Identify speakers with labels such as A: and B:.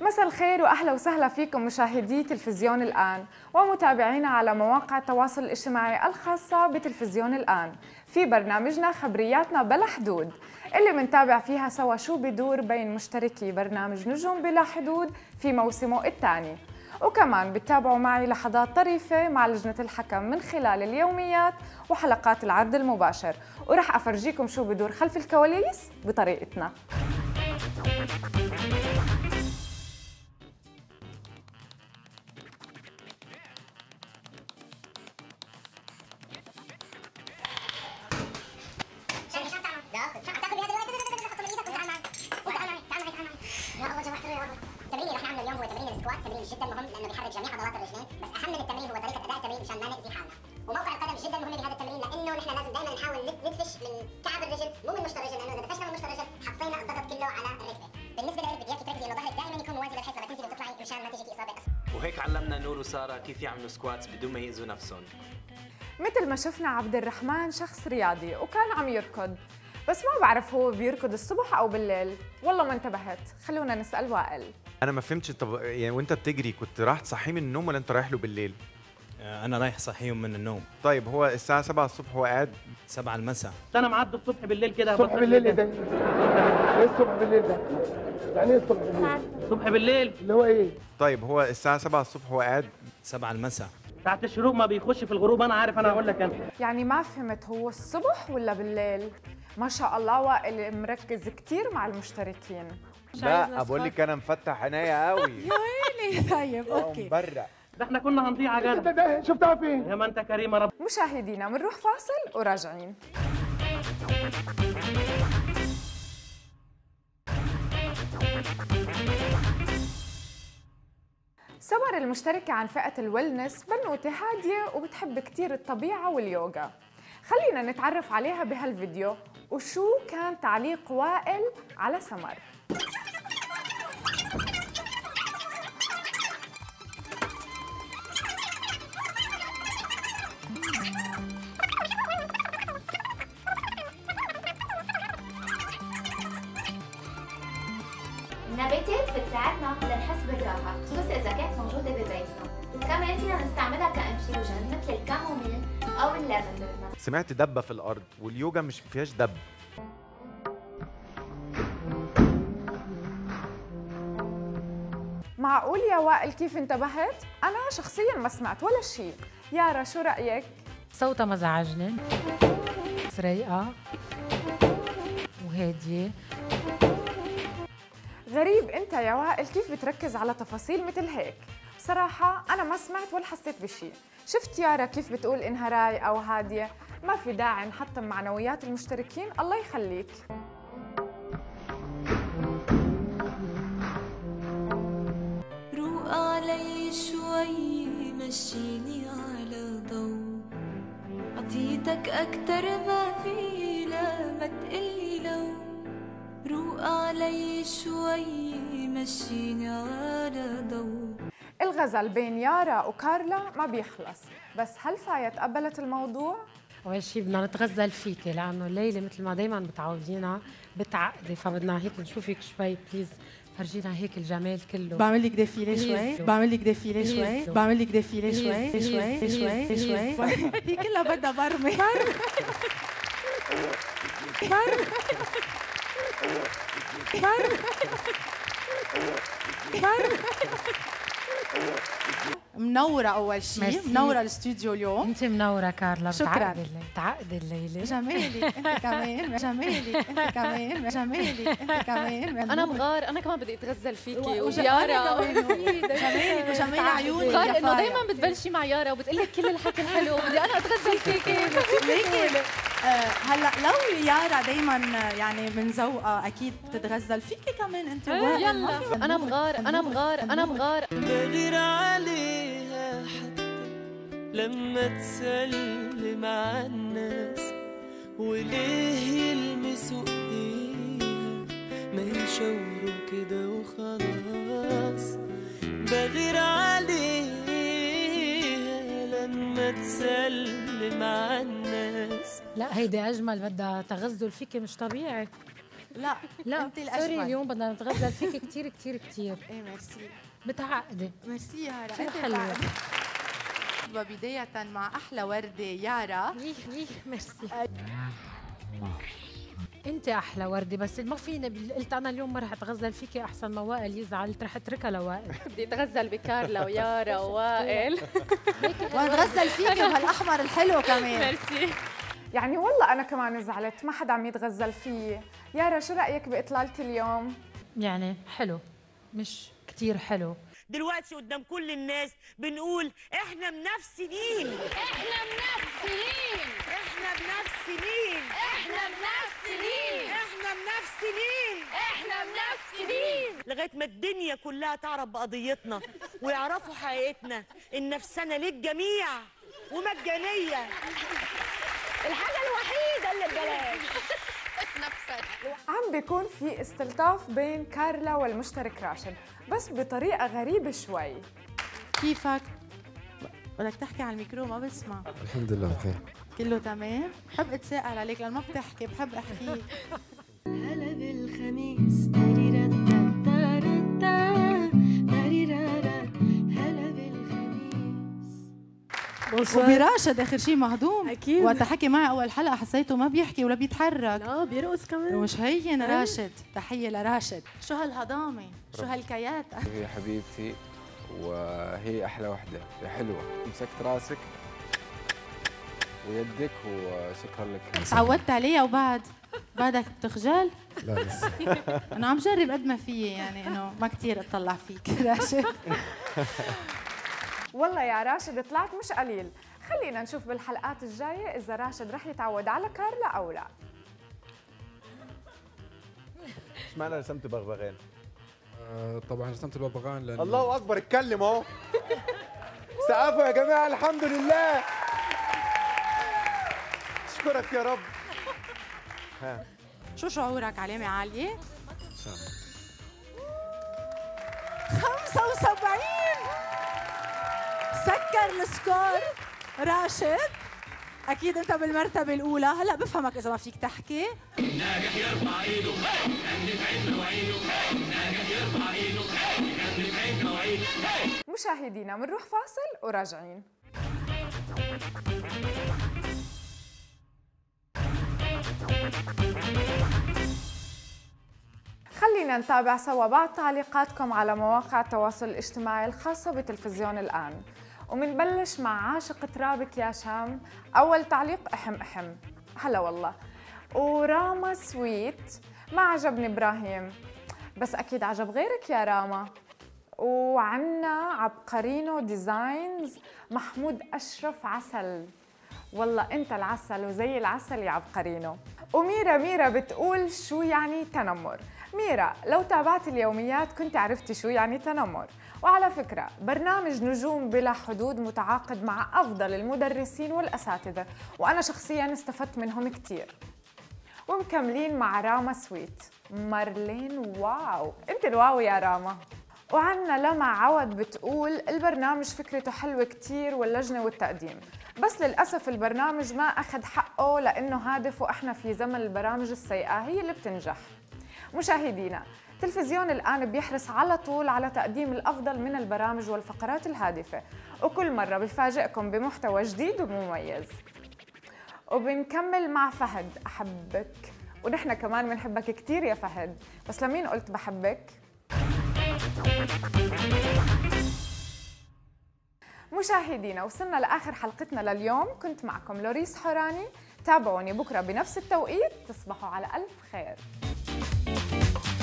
A: مساء الخير واهلا وسهلا فيكم مشاهدي تلفزيون الآن ومتابعينا على مواقع التواصل الاجتماعي الخاصة بتلفزيون الآن في برنامجنا خبرياتنا بلا حدود اللي منتابع فيها سوا شو بدور بين مشتركي برنامج نجوم بلا حدود في موسمه الثاني، وكمان بتتابعوا معي لحظات طريفة مع لجنة الحكم من خلال اليوميات وحلقات العرض المباشر، ورح أفرجيكم شو بدور خلف الكواليس بطريقتنا.
B: التمرين اللي رح نعمله اليوم هو تمرين السكوات، تمرين جدا مهم لانه بيحرك جميع عضلات الرجلين، بس اهم من التمرين هو طريقه اداء التمرين مشان لا ناذي حالنا. وموقع القدم جدا مهم بهذا التمرين لانه نحن لازم دائما نحاول ندفش من كعب الرجل مو من مشط الرجل، لانه اذا دفشنا من مشط الرجل حطينا الضغط كله على الركبه. بالنسبه لك بدك تركزي انه ظهرك دائما يكون موازي للحيط لما تنزلي وتطلعي مشان ما تجيكي اصابه اسفل.
C: وهيك علمنا نور وساره كيف يعملوا سكواتس بدون ما يأذوا نفسهم.
A: مثل ما شفنا عبد الرحمن شخص رياضي وكان عم يركض، بس ما بعرف هو بيركض الصبح او بالليل، والله ما انتبهت. خلونا نسال وائل.
D: انا ما فهمتش. طب يعني وانت بتجري كنت راح تصحيه من النوم ولا انت رايح له بالليل؟
E: انا رايح صحيهم من النوم.
D: طيب هو الساعه 7 الصبح هو قاعد
E: 7 المساء.
F: انا معدي الصبح بالليل كده.
G: الصبح بالليل ايه ده؟ ايه الصبح بالليل ده؟ يعني ايه الصبح بالليل؟
F: الصبح بالليل
G: اللي هو ايه؟
D: طيب هو الساعه 7 الصبح هو قاعد
E: 7 المساء.
F: ساعة الشروق ما بيخش في الغروب. انا عارف، انا هقول لك انا.
A: يعني ما فهمت، هو الصبح ولا بالليل؟ ما شاء الله وائل مركز كثير مع المشتركين.
D: لا بقول لك انا مفتح عينيا قوي.
H: يا ويلي. طيب اوكي.
D: مبرق.
F: ده احنا كنا هنضيع يا جدع.
G: ده شفتها فين؟
F: يا ما انت كريمه رب.
A: مشاهدينا بنروح فاصل وراجعين. سمر المشتركة عن فئة الويلنس بنوتة هادية وبتحب كتير الطبيعة واليوغا. خلينا نتعرف عليها بهالفيديو وشو كان تعليق وائل على سمر.
I: النباتات بتساعدنا لنحس بالراحة، خصوصا إذا كانت موجودة ببيتنا، وكمان فينا نستعملها كأنفيوجن مثل الكاموميل أو اللافندر.
D: سمعت دبه في الارض واليوجا مش فيهاش دب.
A: معقول يا وائل كيف انتبهت؟ أنا شخصياً ما سمعت ولا شيء. يارا شو رأيك؟
H: صوتها مزعجني، رايقة وهادية.
A: غريب انت يا وائل كيف بتركز على تفاصيل مثل هيك. بصراحة أنا ما سمعت ولا حسيت بشيء. شفت يارا كيف بتقول إنها رايقة وهادية؟ ما في داعي نحطم معنويات المشتركين، الله يخليك.
J: روق علي شوي مشيني على ضو، عطيتك أكتر ما في لا ما تقلي لو. روق علي شوي مشيني على ضو.
A: الغزل بين يارا وكارلا ما بيخلص، بس هل فايا تقبلت الموضوع؟
H: أول شيء بدنا نتغزل فيكي لأنه الليلة مثل ما دايما بتعودينا بتعقدي، فبدنا هيك نشوفك شوي بليز. فرجينا هيك الجمال كله.
K: بعمل لك ديفيلي شوي، بعمل لك ديفيلي شوي، بعمل لك ديفيلي شوي شوي شوي شوي. هي كلها بدها برمي. منورة أول شيء، منورة الاستوديو اليوم.
H: أنت منورة كارلا.
K: شكراً.
H: بتعقدي الليلة.
K: جمالي أنت كمان، جمالي أنت كمان، جمالي أنت كمان.
L: أنا بغار، أنا كمان بدي أتغزل فيكي
K: ويارا. جمالك وجمال عيوني.
L: بغار إنه دايما بتبلشي مع يارا وبتقول لك كل الحكي الحلو، بدي أنا أتغزل فيكي.
K: ليكي هلا لو يارا دايما يعني من ذوقها اكيد بتتغزل فيكي كمان انت.
L: يلا انا بغار، انا بغار، انا بغار.
J: بغير عليها حتى لما تسلم على الناس، وليه يلمسوا ايديها ما يشاوروا كده وخلاص. بغير عليها لما تسلم على الناس.
H: لا هيدي أجمل، بدها تغزل فيكي مش طبيعي.
K: لا
H: لا
K: انت
H: سوري
K: الاجمل.
H: اليوم بدنا نتغزل فيك كثير كثير كثير.
K: ايه ميرسي.
H: بتعقدي.
K: ميرسي يارا.
H: كثير
K: انت
H: حلوة.
K: وبداية مع احلى وردة يارا.
H: ميرسي. انت احلى وردة، بس ما فيني قلت انا اليوم ما رح اتغزل فيكي احسن ما وائل يزعل، رح اتركها لوائل.
L: بدي اتغزل بكارلا ويارا ووائل.
K: ونتغزل فيكي بهالاحمر الحلو كمان.
L: ميرسي.
A: يعني والله انا كمان زعلت، ما حدا عم يتغزل فيي. يارا شو رايك باطلالتي اليوم؟
H: يعني حلو، مش كثير حلو.
M: دلوقتي قدام كل الناس بنقول احنا منافسين.
N: احنا منافسين.
M: احنا منافسين.
N: احنا منافسين.
M: احنا منافسين.
N: احنا منافسين.
M: لغايه ما الدنيا كلها تعرف بقضيتنا ويعرفوا حقيقتنا. النفسنه للجميع ومجانيه.
N: الحاجه الوحيده اللي ببلاش نفسك.
A: عم بيكون في استلطاف بين كارلا والمشترك راشد، بس بطريقة غريبة شوي.
K: كيفك؟ بدك تحكي على الميكرو ما بسمع.
O: الحمد لله بخير.
K: كله تمام؟ بحب اتساءل عليك لأنه ما بتحكي، بحب احكيك.
J: هلا بالخميس هلا بالخميس.
K: وبراشد اخر شيء مهضوم.
P: اكيد.
K: وقت حكي معي اول حلقه حسيته ما بيحكي ولا بيتحرك.
P: لا بيرقص كمان.
K: ومش هين راشد. تحيه لراشد. شو هالهضامه؟ شو هالكياتة؟
O: هي حبيبتي وهي احلى وحده، هي حلوه. مسكت راسك ويدك وشكرا لك.
K: تعودت عليها بعدك بتخجل؟
O: لا لسه.
K: انا عم جرب قد ما فيي، يعني انه ما كثير اطلع فيك راشد.
A: والله يا راشد طلعت مش قليل. خلينا نشوف بالحلقات الجاية إذا راشد رح يتعود على كارلا أو لا.
D: اشمعنى رسمت بغبغان؟
O: طبعا رسمت الببغان لأن
D: الله أكبر، اتكلم أهو. سقفوا يا جماعة، الحمد لله. أشكرك يا رب. ها.
K: شو شعورك علامة عالية؟ 75. سكر السكور راشد. اكيد انت بالمرتبه الاولى. هلا بفهمك اذا ما فيك تحكي.
J: ناجح يرفع ايده، عندك عيد مواعيده، ناجح يرفع ايده، عندك عيد مواعيده.
A: مشاهدينا منروح فاصل وراجعين. خلينا نتابع سوا بعض تعليقاتكم على مواقع التواصل الاجتماعي الخاصة بتلفزيون الآن، ومنبلش مع عاشق ترابك يا شام. أول تعليق أحم هلا والله. وراما سويت ما عجبني إبراهيم، بس أكيد عجب غيرك يا راما. وعنا عبقرينو ديزاينز محمود أشرف عسل، والله أنت العسل وزي العسل يا عبقرينو. وميرا بتقول شو يعني تنمر. ميرا لو تابعت اليوميات كنت عرفتي شو يعني تنمر. وعلى فكرة برنامج نجوم بلا حدود متعاقد مع أفضل المدرسين والأساتذة، وأنا شخصياً استفدت منهم كتير. ومكملين مع راما سويت. مارلين واو، أنت الواو يا راما. وعنا لما عود بتقول البرنامج فكرته حلوة كتير واللجنة والتقديم، بس للأسف البرنامج ما أخذ حقه لأنه هادف، وإحنا في زمن البرامج السيئة هي اللي بتنجح. مشاهدينا تلفزيون الآن بيحرص على طول على تقديم الأفضل من البرامج والفقرات الهادفة، وكل مرة بيفاجئكم بمحتوى جديد ومميز. وبنكمل مع فهد أحبك، ونحن كمان بنحبك كتير يا فهد، بس لمين قلت بحبك؟ مشاهدينا وصلنا لآخر حلقتنا لليوم. كنت معكم لوريس حوراني. تابعوني بكرة بنفس التوقيت. تصبحوا على ألف خير.